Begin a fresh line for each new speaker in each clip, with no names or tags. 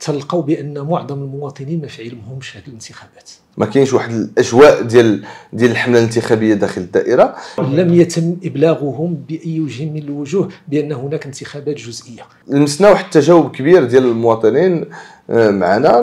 تلقاو بان معظم المواطنين ما في علمهمش هذه الانتخابات.
ما كاينش واحد الاجواء ديال الحمله الانتخابيه داخل الدائره.
لم يتم ابلاغهم باي وجه من الوجوه بان هناك انتخابات جزئيه.
لمسنا واحد التجاوب كبير ديال المواطنين معنا.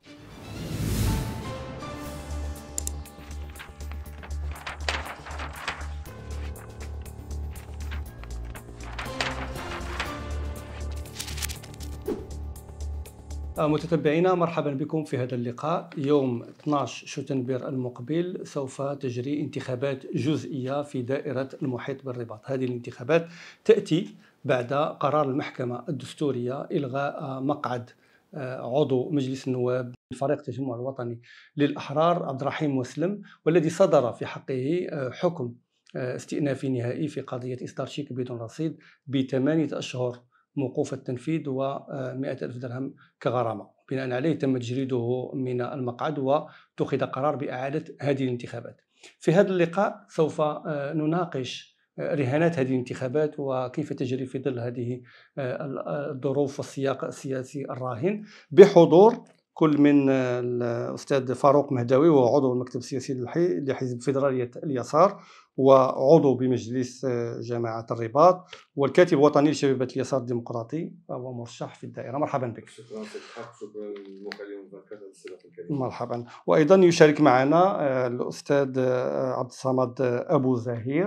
متتبعينا، مرحبا بكم في هذا اللقاء. يوم 12 شتنبر المقبل سوف تجري انتخابات جزئية في دائرة المحيط بالرباط. هذه الانتخابات تأتي بعد قرار المحكمة الدستورية إلغاء مقعد عضو مجلس النواب فريق التجمع الوطني للأحرار عبد الرحيم مسلم، والذي صدر في حقه حكم استئنافي نهائي في قضية إصدار شيك بدون رصيد ب8 أشهر موقوف التنفيذ و100,000 درهم كغرامة. بناء عليه تم تجريده من المقعد واتخذ قرار بإعادة هذه الانتخابات. في هذا اللقاء سوف نناقش رهانات هذه الانتخابات وكيف تجري في ظل هذه الظروف والسياق السياسي الراهن، بحضور كل من الأستاذ فاروق مهداوي وهو عضو المكتب السياسي لحزب فيدرالية اليسار وعضو بمجلس جماعة الرباط، والكاتب الوطني لشبيبة اليسار الديمقراطي وهو مرشح في الدائرة. مرحبا بك.
شكرا شكرا للمقدمة.
مرحبا. وأيضا يشارك معنا الأستاذ عبد الصمد أبو زهير،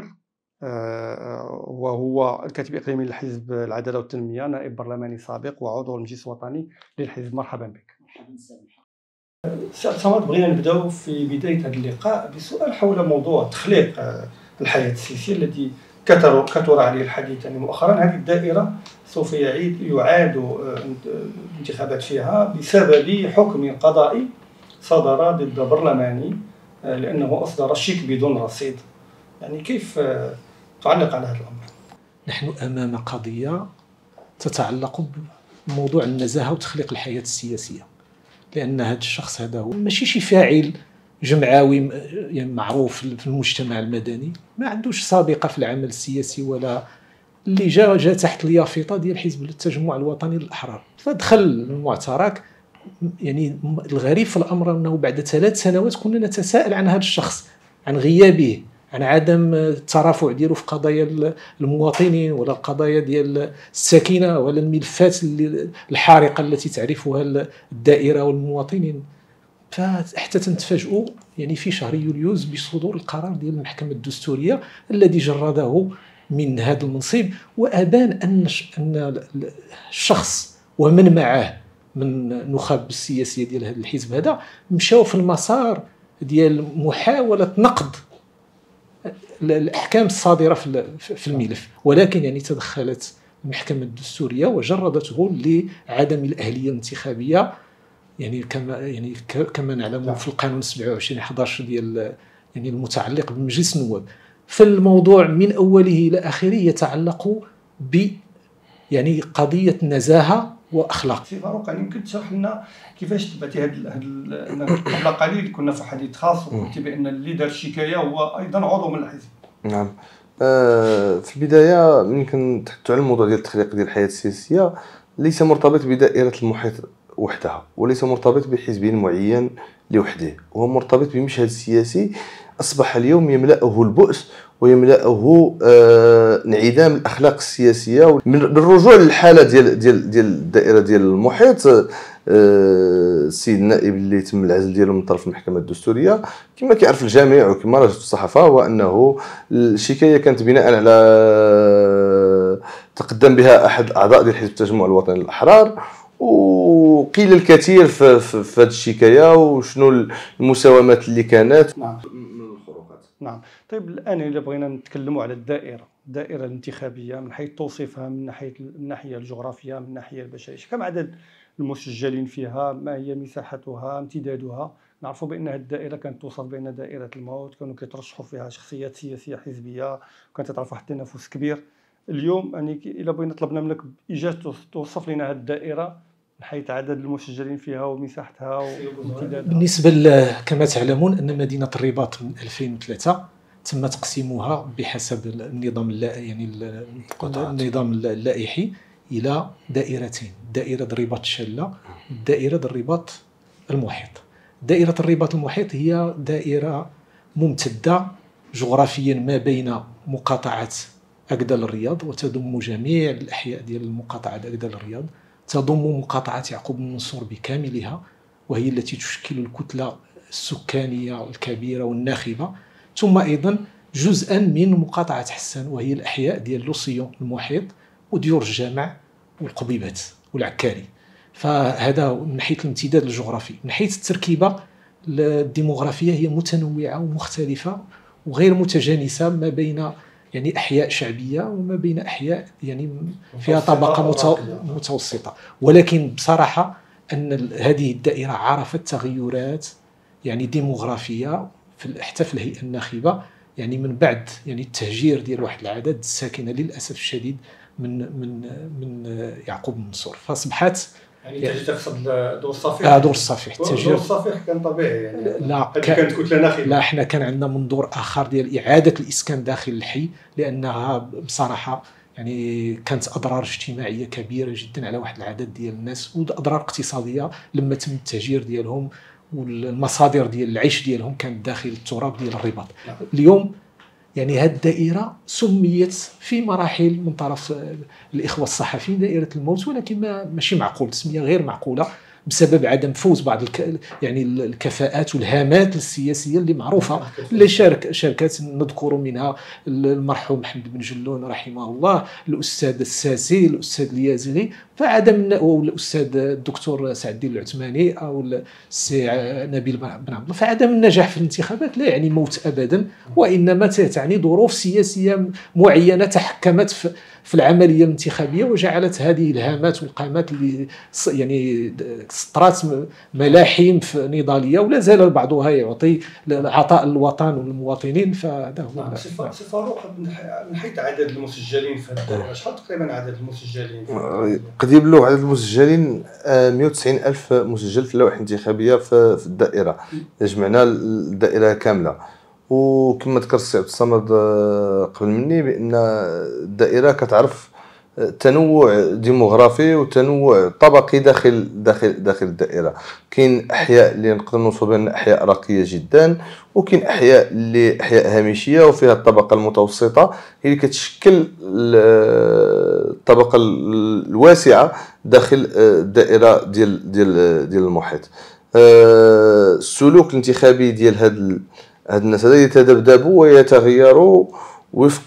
وهو الكاتب الإقليمي لحزب العدالة والتنمية، نائب برلماني سابق وعضو المجلس الوطني للحزب. مرحبا بك. سامح، بغينا نبداو في بداية هذا اللقاء بسؤال حول موضوع تخليق الحياة السياسية التي كثر عليه الحديث. يعني مؤخرا هذه الدائرة سوف يعاد الانتخابات فيها بسبب حكم قضائي صدر ضد برلماني لأنه أصدر الشيك بدون رصيد. يعني كيف تعلق على هذا الأمر؟
نحن أمام قضية تتعلق بموضوع النزاهة وتخليق الحياة السياسية، لأن هذا الشخص هذا هو ماشي شي فاعل جمعوي يعني معروف في المجتمع المدني، ما عندوش سابقة في العمل السياسي ولا اللي جاء تحت اليافطة ديال حزب التجمع الوطني للأحرار، فدخل المعترك. يعني الغريب في الأمر أنه بعد 3 سنوات كنا نتساءل عن هذا الشخص، عن غيابه، عن عدم الترافع ديالو في قضايا المواطنين ولا القضايا ديال السكينة ولا الملفات الحارقة التي تعرفها الدائرة والمواطنين. فحتى تنتفاجئوا يعني في شهر يوليوز بصدور القرار ديال المحكمة الدستورية الذي جرده من هذا المنصب، وأبان أن الشخص ومن معه من النخب السياسية ديال هذا الحزب هذا مشاو في المسار ديال محاولة نقد الأحكام الصادرة في الملف، ولكن يعني تدخلت المحكمة الدستورية وجردته لعدم الأهلية الانتخابية، يعني كما نعلم في القانون 27/11 ديال يعني المتعلق بمجلس النواب. فالموضوع من أوله إلى آخره يتعلق ب يعني قضية نزاهة وأخلاق.
سي فاروق، يعني يمكن تشرح لنا كيفاش تبعتي قبل قليل كنا في حديث خاص وقلتي بأن اللي دار الشكاية هو أيضا عضو من الحزب.
نعم. في البداية ممكن نتحدثوا على الموضوع ديال التخليق ديال الحياة السياسية، ليس مرتبط بدائرة المحيط وحدها وليس مرتبط بحزب معين لوحده، هو مرتبط بمشهد سياسي أصبح اليوم يملأه البؤس ويملأه انعدام الأخلاق السياسية. من الرجوع للحالة ديال الدائرة ديال المحيط، السيد النائب اللي تم العزل ديالو من طرف المحكمة الدستورية كما كيعرف الجميع وكما رجت الصحافة، هو أنه الشكاية كانت بناء على تقدم بها أحد الأعضاء ديال حزب التجمع الوطني للأحرار، وقيل الكثير في هذه الشكاية وشنو المساومات اللي كانت.
نعم.
من الخروقات.
نعم. طيب الآن إذا بغينا نتكلموا على الدائرة الانتخابية من حيث توصيفها، من الناحية الجغرافية، من الناحية البشرية، كم عدد المسجلين فيها؟ ما هي مساحتها؟ امتدادها؟ نعرفوا بأن هذه الدائرة كانت توصف بأن دائرة الموت، كانوا كيترشحوا فيها شخصيات سياسية حزبية، وكانت تعرف واحد التنافس كبير. اليوم يعني إلا بغينا طلبنا منك إيجاز توصف لنا هذه الدائرة من حيث عدد المسجلين فيها ومساحتها وامتدادها.
بالنسبة كما تعلمون أن مدينة الرباط من 2003 تم تقسيمها بحسب النظام يعني النظام اللائحي إلى دائرتين: دائرة الرباط الشلة والدائرة الرباط المحيط. دائرة الرباط المحيط هي دائرة ممتدة جغرافيا ما بين مقاطعة أكدل الرياض، وتضم جميع الأحياء ديال المقاطعة أكدل الرياض، تضم مقاطعة يعقوب بن منصور بكاملها، وهي التي تشكل الكتلة السكانية الكبيرة والناخبة، ثم أيضا جزءا من مقاطعة حسان، وهي الأحياء ديال لوسيون المحيط وديور الجامع والقبيبات والعكاري. فهذا من حيث الامتداد الجغرافي. من حيث التركيبة الديموغرافية هي متنوعة ومختلفة وغير متجانسة ما بين يعني أحياء شعبية وما بين أحياء يعني فيها طبقة متوسطة. ولكن بصراحة أن هذه الدائرة عرفت تغيرات يعني ديموغرافية حتى في الهيئة الناخبة، يعني من بعد يعني التهجير ديال واحد العدد الساكنة للأسف الشديد من يعقوب بن منصور، فأصبحت
يعني انت تقصد دور الصفيح.
دور الصفيح.
دور الصفيح كان طبيعي يعني.
لا
كانت كتله ناخبه.
لا، احنا كان عندنا منظور اخر ديال اعاده الاسكان داخل الحي، لانها بصراحه يعني كانت اضرار اجتماعيه كبيره جدا على واحد العدد ديال الناس، واضرار اقتصاديه لما تم التهجير ديالهم، والمصادر ديال العيش ديالهم كانت داخل التراب ديال الرباط. اليوم يعني هذه الدائرة سميت في مراحل من طرف الإخوة الصحفيين دائرة الموت، ولكن ماشي معقول، تسمية غير معقولة بسبب عدم فوز بعض يعني الكفاءات والهامات السياسية اللي معروفة اللي شاركت. نذكر منها المرحوم محمد بن جلون رحمه الله، الأستاذ الساسي، الأستاذ اليازغي، فعدم، أو الأستاذ الدكتور سعد الدين العثماني أو السي نبيل بن عبد الله. فعدم النجاح في الانتخابات لا يعني موت أبدا، وإنما تعني ظروف سياسية معينة تحكمت في العملية الانتخابية وجعلت هذه الهامات والقامات اللي يعني سطرات ملاحم نضالية ولا زال بعضها يعطي عطاء الوطن والمواطنين. فهذا هو.
سي فاروق، من حيث عدد المسجلين في الدائرة، شحال تقريبا عدد المسجلين؟
قد يبلغ عدد المسجلين 190 ألف مسجل في اللوائح الانتخابية في الدائرة، جمعنا الدائرة كاملة. وكما ذكر السي عبد الصمد قبل مني بان الدائره كتعرف تنوع ديموغرافي وتنوع طبقي داخل الدائره. كاين احياء اللي نقدر نوصفوا بان احياء راقيه جدا، وكاين احياء اللي احياء هامشيه وفيها الطبقه المتوسطه هي اللي كتشكل الطبقه الواسعه داخل الدائره ديال المحيط. السلوك الانتخابي ديال هاد الناس هذا يتذبذب ويتغير وفق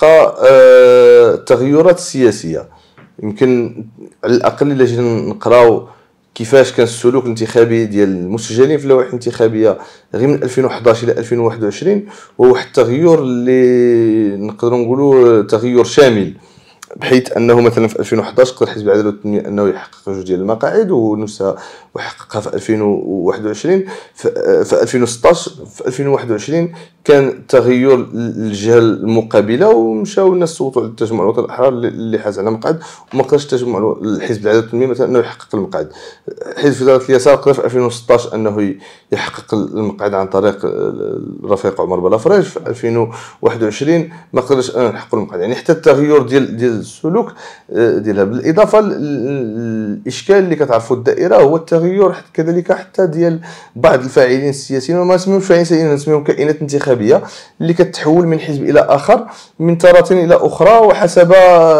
التغيرات السياسيه. يمكن على الاقل الا جينا نقراو كيفاش كان السلوك الانتخابي ديال المسجلين في اللوائح الانتخابيه غير من 2011 الى 2021، وهو واحد التغير اللي نقدروا نقولوا تغير شامل، بحيث انه مثلا في 2011 قدر حزب العداله والتنميه انه يحقق جوج ديال المقاعد وحققها في 2021. في 2016 في 2021 كان تغير الجهه المقابله ومشاو الناس صوتوا على التجمع الوطني الاحرار اللي حاز على مقعد، وما قدرش التجمع الحزب العداله والتنميه مثلا انه يحقق المقعد. حزب وزاره اليسار قدر في 2016 انه يحقق المقعد عن طريق الرفيق عمر بلافريج، في 2021 ما قدرش نحقق المقعد. يعني حتى التغير ديال السلوك ديالها، بالاضافه للاشكال اللي كتعرفوا الدائره هو التغير كذلك حتى ديال بعض الفاعلين السياسيين، وما نسميوش فاعلين سياسيين، نسميهم كائنات انتخابيه اللي كتحول من حزب الى اخر، من تارة الى اخرى، وحسب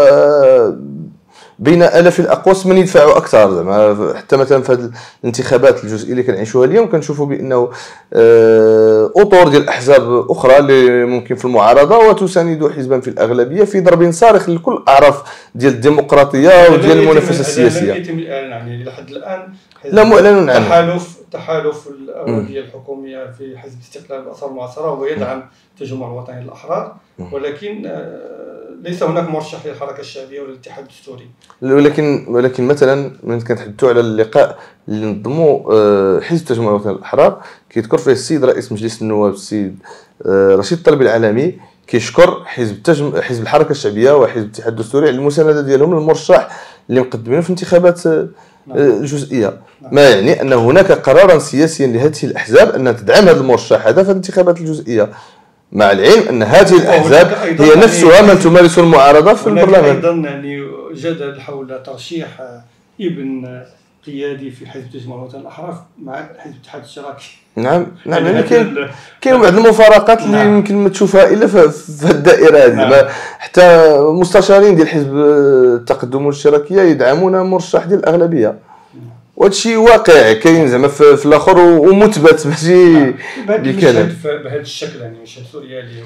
بين الاف الاقواس من يدفعوا اكثر. زعما حتى مثلا في هذه الانتخابات الجزئيه اللي كنعيشوها اليوم كنشوفوا بانه اطر ديال الاحزاب اخرى اللي ممكن في المعارضه وتساند حزبا في الاغلبيه في ضرب صارخ لكل الاعراف ديال الديمقراطيه وديال المنافسه السياسيه.
لم يتم الاعلان عنه لحد الان.
لا معلن عنه.
تحالف الاولويه الحكوميه في حزب الاستقلال باثار المعاصره هو يدعم التجمع الوطني للاحرار، ولكن ليس هناك مرشح للحركه الشعبيه ولا الاتحاد الدستوري.
ولكن مثلا من كنتحدثوا على اللقاء اللي نظموا حزب التجمع الوطني للاحرار، كيذكر فيه السيد رئيس مجلس النواب السيد رشيد الطلبي العالمي كيشكر حزب الحركه الشعبيه وحزب الاتحاد الدستوري على المسانده ديالهم للمرشح اللي مقدمينه في انتخابات الجزئيه. ما يعني ان هناك قرارا سياسيا لهذه الاحزاب ان تدعم هذا المرشح هذا في الانتخابات الجزئيه. مع العلم ان هذه الاحزاب هي نفسها من تمارس المعارضه في البرلمان.
ايضا يعني جدل حول ترشيح ابن قيادي في حزب تجمع الوطن الاحرار مع حزب الاتحاد الاشتراكي.
نعم يعني كاين بعض المفارقات اللي يمكن ما تشوفها الا في الدائره هذه. حتى مستشارين ديال حزب التقدم والاشتراكيه يدعمون مرشح ديال الاغلبيه، وهذا الشيء واقع كاين زعما في الاخر ومثبت ماشي
بكلام بهذا الشكل. يعني مشهد سوريالي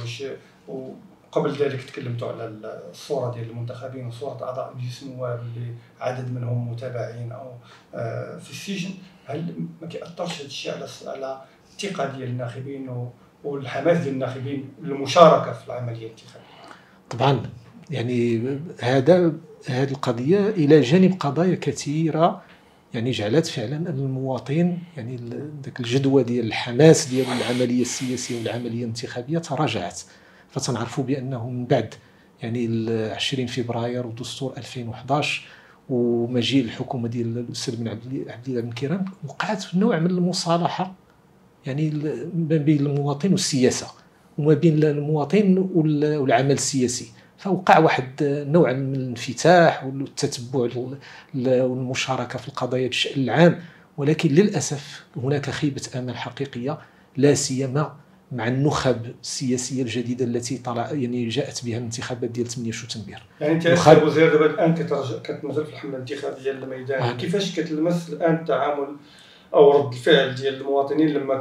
وقبل ذلك تكلمتوا على الصوره ديال المنتخبين وصوره اعضاء مجلس النواب اللي عدد منهم متابعين او في السجن. هل ما كيأثرش هذا الشيء على الثقه ديال الناخبين والحماس ديال الناخبين للمشاركه في العمليه الانتخابيه؟
طبعا يعني هذه القضيه الى جانب قضايا كثيره يعني جعلت فعلا المواطن يعني ذاك الجدوى ديال الحماس ديال العمليه السياسيه والعمليه الانتخابيه تراجعت. فتنعرفوا بانه من بعد يعني 20 فبراير ودستور 2011 ومجيء الحكومه ديال الاستاذ بن عبد الله بن كيران وقعت نوع من المصالحه يعني ما بين المواطن والسياسه وما بين المواطن والعمل السياسي. فوقع واحد نوع من الانفتاح والتتبع والمشاركه في القضايا بالشأن العام. ولكن للاسف هناك خيبه امل حقيقيه لا سيما مع النخب السياسيه الجديده التي يعني جاءت بها الانتخابات ديال 8 شتنبر.
يعني انت استاذ وزير دابا الان كتنزل في الحمله الانتخابيه للميدان. كيفاش كتلمس الان التعامل او رد الفعل ديال المواطنين لما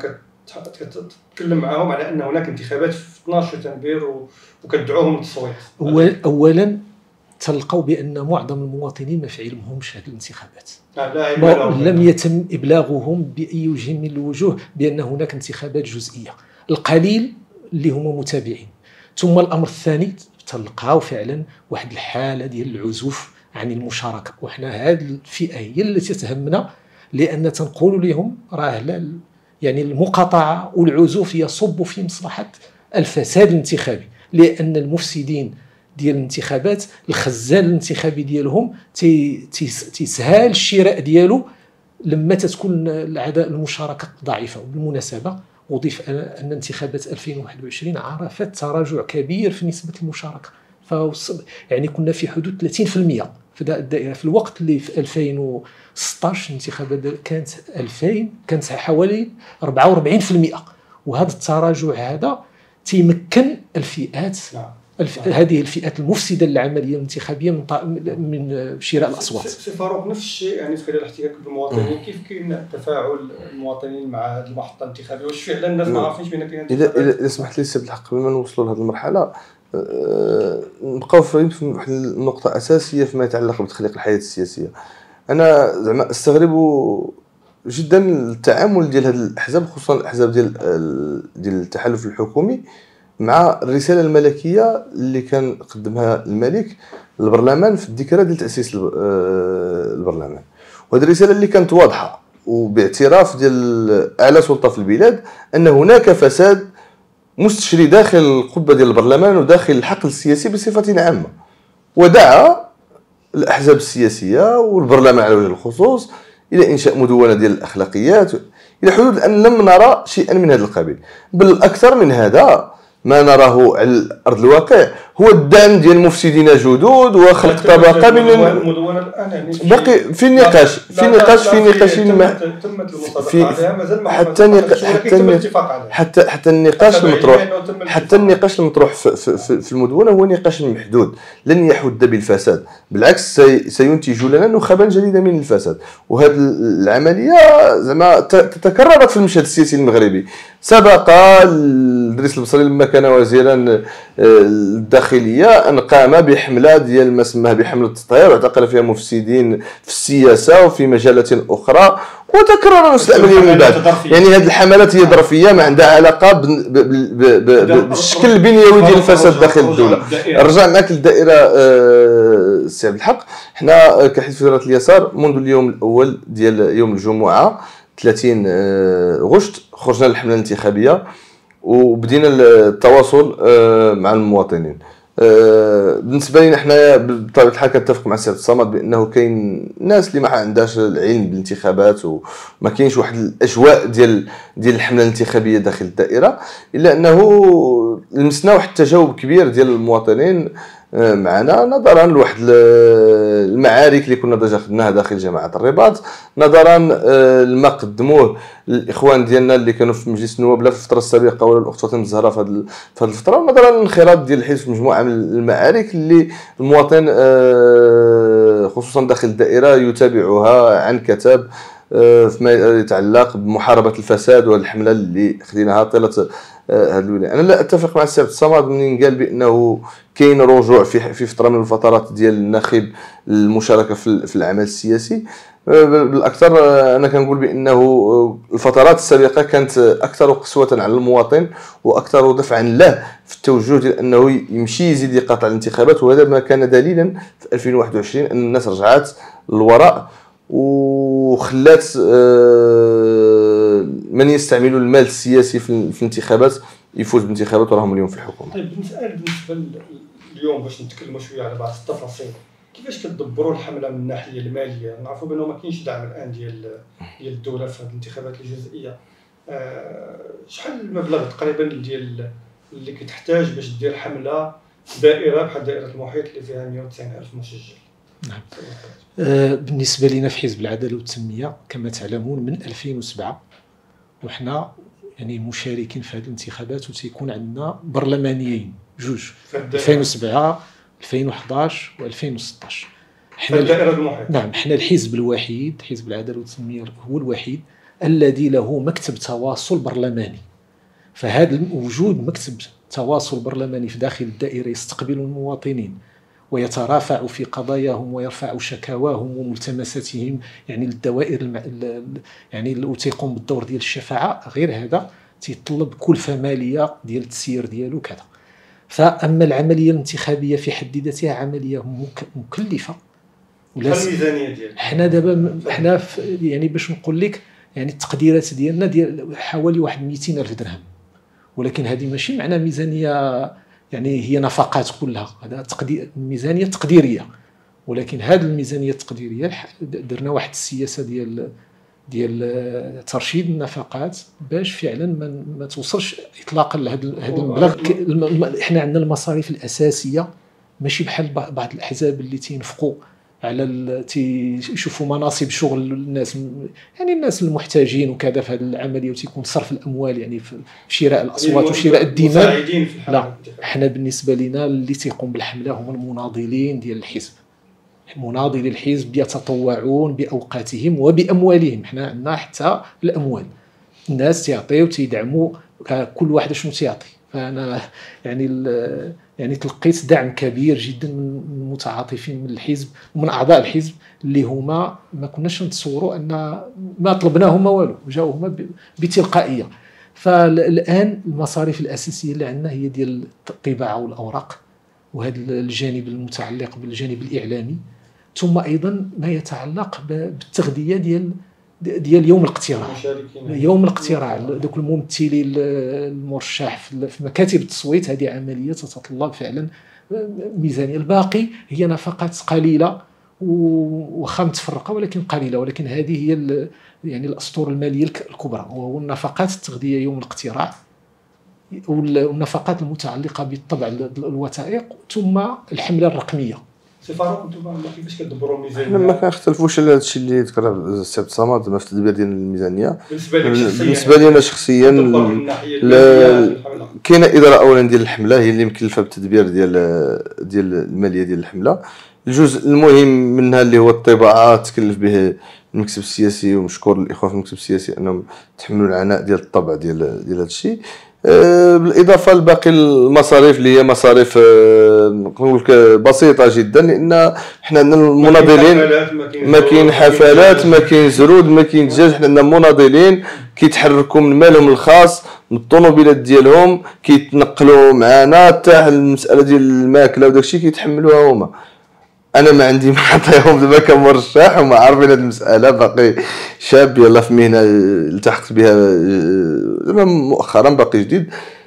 كتتكلم معهم على ان هناك انتخابات في 12 شتنبر وكتدعوهم للتصويت؟
اولا تلقوا بان معظم المواطنين ما في علمهمش هذه الانتخابات. لم يتم ابلاغهم باي وجه من الوجوه بان هناك انتخابات جزئيه، القليل اللي هما متابعين. ثم الامر الثاني تلقاو فعلا واحد الحاله ديال العزوف عن المشاركه، وحنا هذه الفئه هي التي تهمنا، لان تنقول لهم راه يعني المقاطعه والعزوف يصب في مصلحه الفساد الانتخابي، لان المفسدين ديال الانتخابات الخزان الانتخابي ديالهم تيسهل الشراء ديالو لما تكون الاعداد المشاركه ضعيفه. وبالمناسبه اضيف ان انتخابات 2021 عرفت تراجع كبير في نسبه المشاركه، يعني كنا في حدود 30% في الدائره، في الوقت اللي في 2016 الانتخابات كانت حوالي 44%. وهذا التراجع هذا تيمكن الفئات هذه الفئات المفسده للعمليه الانتخابيه من شراء الاصوات.
سي فاروق، نفس الشيء يعني في خلال الاحتكاك بالمواطنين، كيف كاين تفاعل المواطنين مع هذه المحطه الانتخابيه؟ واش فعلا الناس ما عارفينش بان كاين انتخابات؟
اذا سمحت لي سي بالحق، قبل ما نوصلوا لهذه المرحله نبقاو في واحد النقطه اساسيه فيما يتعلق بتخليق الحياه السياسيه. انا زعما استغرب جدا التعامل ديال هذه الاحزاب، خصوصا الاحزاب ديال التحالف الحكومي، مع الرساله الملكيه اللي كان قدمها الملك للبرلمان في الذكرى ديال تاسيس البرلمان. وهذه الرساله اللي كانت واضحه وباعتراف ديال اعلى سلطه في البلاد ان هناك فساد مستشري داخل القبه ديال البرلمان وداخل الحقل السياسي بصفه عامه، ودعا الاحزاب السياسيه والبرلمان على وجه الخصوص الى انشاء مدونه ديال الاخلاقيات الى حدود ان لم نرى شيئا من هذا القبيل. بل اكثر من هذا، ما نراه على ارض الواقع هو الدعم ديال المفسدين جدد وخلق طبقه من
المدونه الان يعني
باقي في النقاش في النقاش المطروح في المدونه هو نقاش محدود لن يحد بالفساد، بالعكس سينتج لنا نخبا جديده من الفساد. وهذه العمليه زعما تكررت في المشهد السياسي المغربي. سبق الدريس البصري لما كان وزيرا الداخليه ان قام بحمله ديال ما سماه بحمله التطهير، واعتقل فيها مفسدين في السياسه وفي مجالات اخرى، وتكرر نفس العمليه من بعد. يعني هذه الحملات هي ظرفيه ما عندها علاقه بالشكل البنيوي ديال الفساد داخل الدوله. رجع معك للدائره سي عبد الحق. حنا كحزب فدراليه اليسار منذ اليوم الاول ديال يوم الجمعه 30 غشت خرجنا للحمله الانتخابيه وبدينا التواصل مع المواطنين. بالنسبه لنا حنايا بطبيعه الحال كنتفق مع السي عبد الصمد بانه كاين ناس اللي ما عندهاش العلم بالانتخابات وما كاينش واحد الاجواء ديال الحمله الانتخابيه داخل الدائره، الا انه لمسنا واحد التجاوب كبير ديال المواطنين معنا نظرا لواحد المعارك اللي كنا ديجا خدناها داخل جماعه الرباط، نظرا لما قدموه الاخوان ديالنا اللي كانوا في مجلس النواب لا في الفتره السابقه ولا الاخت فاطمه الزهراء في هذه الفتره، ونظرا للانخراط ديال الحزب في مجموعه من المعارك اللي المواطن خصوصا داخل الدائره يتابعها عن كتاب فيما يتعلق بمحاربه الفساد والحمله اللي خديناها طيله هذه الولايه. انا لا اتفق مع السي عبد الصمد منين قال بانه كاين رجوع في فتره من الفترات ديال الناخب المشاركه في العمل السياسي. بالاكثر انا كنقول بانه الفترات السابقه كانت اكثر قسوه على المواطن واكثر دفعا له في التوجه ديال انه يمشي يزيد يقاطع الانتخابات، وهذا ما كان دليلا في 2021 ان الناس رجعت للوراء وخلات من يستعملوا المال السياسي في الانتخابات يفوز بالانتخابات وراهم اليوم في الحكومه.
طيب بالنسبه اليوم باش نتكلموا شويه على بعض التفاصيل، كيفاش كتدبروا الحمله من الناحيه الماليه؟ نعرفوا بانه ما كاينش دعم الان ديال الدوله في هذه الانتخابات الجزئيه. شحال المبلغ تقريبا ديال اللي كتحتاج باش دير حمله دائره بحال دائره المحيط اللي فيها 190,000 مسجل؟
نعم. بالنسبه لنا في حزب العداله والتنميه كما تعلمون من 2007 وحنا يعني مشاركين في هذه الانتخابات، وتيكون عندنا برلمانيين جوج 2007 2011 و2016.
حنا دائره المحيط.
نعم، حنا الحزب الوحيد، حزب العداله والتنميه هو الوحيد الذي له مكتب تواصل برلماني. فهذا وجود مكتب تواصل برلماني في داخل الدائره يستقبل المواطنين ويترافع في قضاياهم ويرفع شكاواهم وملتمساتهم يعني للدوائر يعني وتيقوم بالدور ديال الشفاعه. غير هذا تيطلب كلفه ماليه ديال التسيير ديالو كذا. فاما العمليه الانتخابيه في حد ذاتها عمليه مكلفه.
الميزانيه ديالها
حنا دابا حنا يعني باش نقول لك يعني التقديرات ديالنا ديال حوالي واحد 200,000 درهم، ولكن هذه ماشي معنى ميزانيه يعني هي نفقات كلها، هذا ميزانيه تقديريه. ولكن هذه الميزانيه التقديريه درنا واحد السياسه ديال ترشيد النفقات باش فعلا ما توصلش اطلاقا لهذا المبلغ. احنا عندنا المصاريف الاساسيه ماشي بحال بعض الاحزاب اللي تينفقوا على تيشوفوا مناصب شغل الناس، يعني الناس المحتاجين وكذا في هذه العمليه، وتيكون صرف الاموال يعني في شراء الاصوات وشراء الدماء. لا، احنا بالنسبه لنا اللي تيقوم بالحمله هم المناضلين ديال الحزب. مناضلي الحزب يتطوعون باوقاتهم وباموالهم. احنا عندنا حتى الاموال، الناس تيعطيو تيدعموا كل واحد شنو تيعطي. فانا يعني تلقيت دعم كبير جدا من المتعاطفين من الحزب ومن اعضاء الحزب اللي هما ما كناش نتصوروا ان ما طلبناهم ما والو، جاوا هما بتلقائيه. فالان المصاريف الاساسيه اللي عندنا هي ديال الطباعه والاوراق، وهذا الجانب المتعلق بالجانب الاعلامي، ثم ايضا ما يتعلق بالتغذيه ديال يوم الاقتراع. يوم الاقتراع دوك الممثلين المرشح في مكاتب التصويت، هذه عمليه تتطلب فعلا ميزانيه. الباقي هي نفقات قليله وخا متفرقه ولكن قليله، ولكن هذه هي يعني الاسطور الماليه الكبرى، وهو النفقات التغذيه يوم الاقتراع والنفقات المتعلقه بالطبع الوثائق ثم الحمله الرقميه.
سي فاروق، انتم كيفاش كتدبروا الميزانيه؟
حنا ما كنختلفوش على هذا الشيء اللي ذكر السي عبد الصمد في التدبير ديال الميزانيه. بالنسبه لي انا شخصيا كاينه اداره اولا ديال الحمله هي اللي مكلفه بالتدبير ديال الماليه ديال الحمله. الجزء المهم منها اللي هو الطباعه تكلف به المكتب السياسي، ومشكور الاخوه في المكتب السياسي انهم تحملوا العناء ديال الطبع ديال هذا الشيء. بالاضافه لباقي المصاريف اللي هي مصاريف نقول بسيطه جدا، لان حنا عندنا المناضلين ما كاين حفلات، ما كاين زرود، ما كاين دجاج. حنا عندنا مناضلين كيتحركوا من مالهم الخاص، من الطوموبيلات ديالهم، كيتنقلوا معنا حتى المساله ديال الماكله وداك الشيء كيتحملوها هما. انا ما عندي ما نعطيهم دابا كمرشح، وما عارفين هذه المساله، باقي شاب يلا في مهنه التحقت بها دابا مؤخرا، باقي جديد.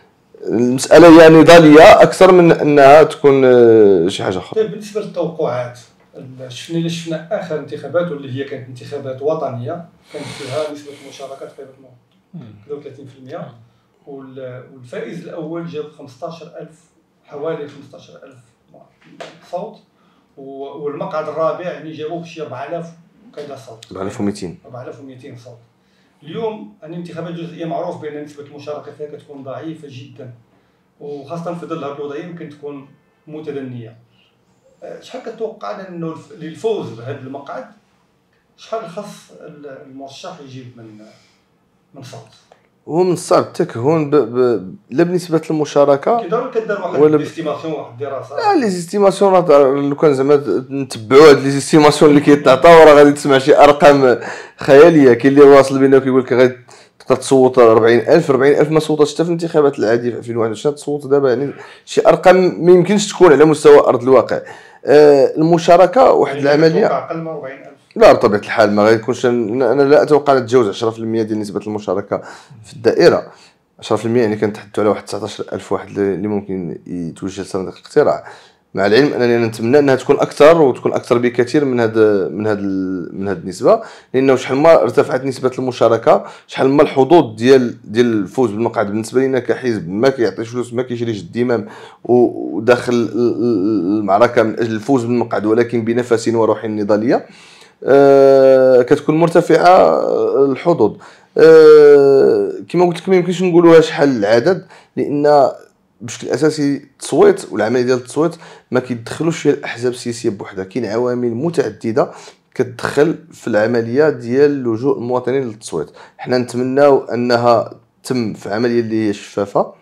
المساله هي نضاليه اكثر من انها تكون شي حاجه اخرى.
طيب بالنسبه للتوقعات، شفنا اخر انتخابات واللي هي كانت انتخابات وطنيه كانت فيها نسبه المشاركه تقريبا 33%، والفائز الاول جاب 15000 حوالي 15000 صوت، والمقعد الرابع يعني جابوه شي 4000 وكذا صوت، 4200 صوت. اليوم الانتخابات الجزئيه معروف بان نسبه المشاركه فيها كتكون ضعيفه جدا، وخاصه في ظل هذه الوضعيه ممكن تكون متدنيه. شحال كتوقع انه للفوز بهذا المقعد شحال خص المرشح يجيب من صوت؟
هو من الصعب التكهن لا بالنسبه للمشاركه
كيدار كدار واحد ليستيماسيون، واحد الدراسه.
لا لي زيستيماسيون لو كان زعما نتبعوا هاد لي زيستيماسيون اللي كيتعطاو راه غادي تسمع شي ارقام خياليه. كاين اللي واصل بينا وكيقول لك غادي تقدر تصوت 40000 ما صوتش حتى في الانتخابات العاديه في 2021 تصوت دابا، يعني شي ارقام ما يمكنش تكون على مستوى ارض الواقع. المشاركه واحد العمليه
اقل من 40000
لا بطبيعه الحال ما غيكونش. انا لا اتوقع ان تتجاوز 10% ديال نسبه المشاركه في الدائره. 10% يعني كنتحدثوا على واحد 19000 واحد اللي ممكن يتوجه لصندوق الاقتراع، مع العلم انني نتمنى انها تكون اكثر وتكون اكثر بكثير من هذه النسبه، لانه شحال ما ارتفعت نسبه المشاركه شحال ما الحظوظ ديال الفوز بالمقعد بالنسبه لنا كحزب ما كيعطيش فلوس، ما كيشريش الدمام وداخل المعركه من اجل الفوز بالمقعد ولكن بنفس وروح نضاليه كتكون مرتفعه الحظوظ. كما قلت لك ما يمكنش نقولوها شحال العدد، لان بشكل اساسي التصويت والعمليه ديال التصويت ما كيدخلوش فيها الاحزاب السياسيه بوحدها، كاين عوامل متعدده كتدخل في العمليه ديال لجوء المواطنين للتصويت. حنا نتمناو انها تم في عمليه اللي هي شفافه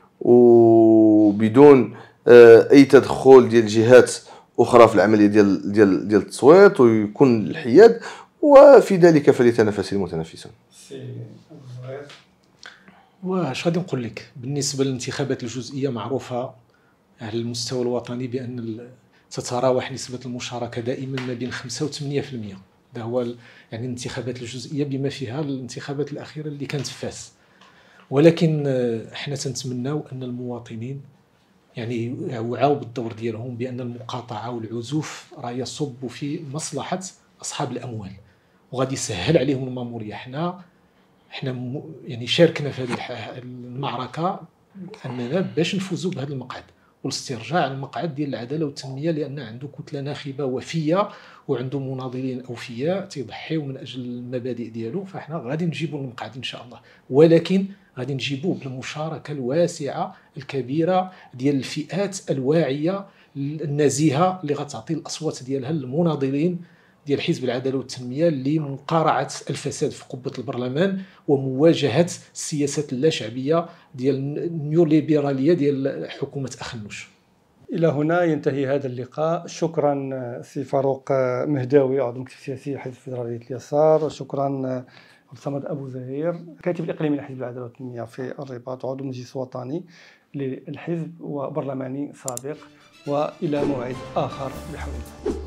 وبدون اي تدخل ديال جهات اخرى في العمليه ديال التصويت، ويكون الحياد، وفي ذلك فليتنافس المتنافسون.
واش غادي نقول لك بالنسبه للانتخابات الجزئيه معروفه على المستوى الوطني بان تتراوح نسبه المشاركه دائما ما بين 5 و 8%. هذا هو يعني الانتخابات الجزئيه بما فيها الانتخابات الاخيره اللي كانت في فاس. ولكن احنا تنتمناو ان المواطنين يعني يوعوا بالدور ديالهم بان المقاطعه والعزوف راه يصب في مصلحه اصحاب الاموال وغادي يسهل عليهم الماموريه. احنا يعني شاركنا في هذه المعركه اننا باش نفوزوا بهذا المقعد والاسترجاع المقعد ديال العداله والتنميه، لان عنده كتله ناخبه وفيه وعنده مناضلين اوفياء تيضحيوا من اجل المبادئ ديالو. فاحنا غادي نجيبوا المقعد ان شاء الله، ولكن غادي نجيبوه بالمشاركه الواسعه الكبيره ديال الفئات الواعيه النزيهه اللي غتعطي الاصوات ديالها للمناضلين ديال حزب العداله والتنميه لمقارعه الفساد في قبه البرلمان ومواجهه السياسات اللاشعبيه ديال النيوليبراليه ديال حكومه اخنوش.
الى هنا ينتهي هذا اللقاء. شكرا سي فاروق مهداوي عضو المكتب السياسي حزب فيدراليه اليسار، شكرا عبد الصمد ابو زهير كاتب الاقليمي لحزب العداله والتنميه في الرباط وعضو مجلس وطني للحزب وبرلماني سابق، والى موعد اخر بحول الله.